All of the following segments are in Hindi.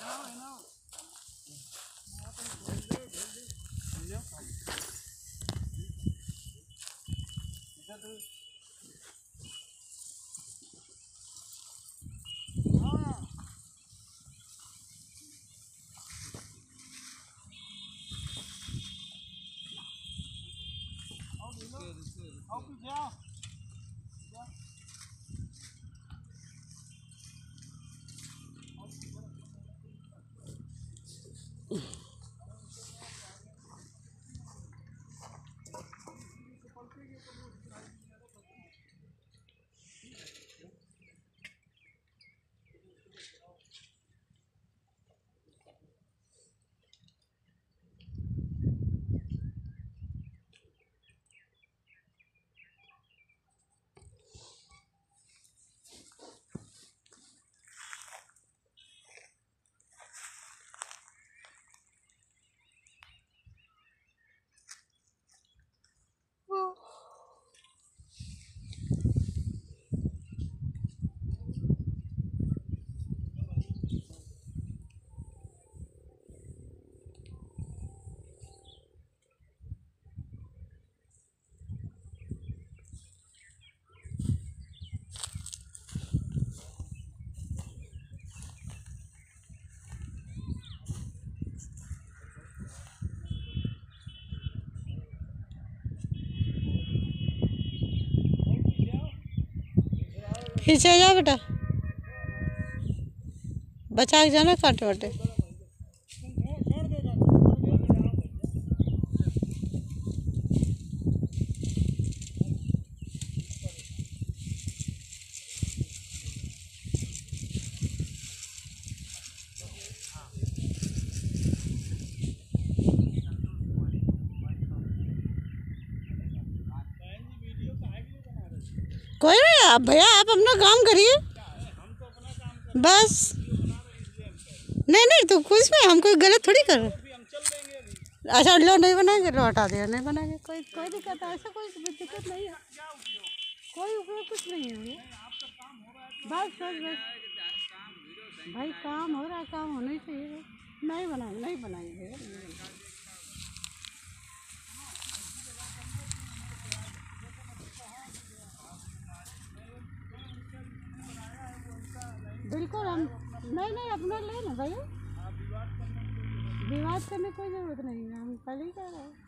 पीछे जा बेटा, बचा के जाना कांटे वाटे। कोई नहीं, आप भैया आप अपना काम करिए बस। नहीं नहीं तो कुछ नहीं, हम कोई गलत थोड़ी कर रहे। अच्छा लो नहीं बनाएंगे, लो हटा दिया, नहीं बनाएंगे, कोई कोई दिक्कत है, ऐसा कोई दिक्कत नहीं है, कोई उसमें कुछ नहीं है। बस बस बस भाई काम हो रहा है, काम होना ही चाहिए। नहीं बनाएंगे, नहीं बनाएंगे। बिल्कुल हम नहीं नहीं अपना ले ना भैया, विवाद करने की कोई ज़रूरत नहीं है, हम कल ही कह रहे हैं।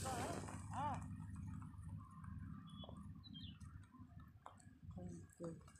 Good.